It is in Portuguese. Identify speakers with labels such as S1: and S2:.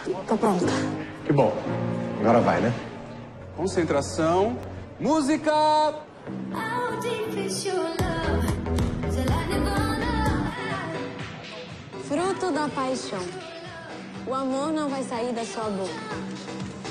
S1: Tô pronta.
S2: Que bom. Agora vai, né?
S3: Concentração. Música!
S1: Fruto da paixão. O amor não vai sair da sua boca.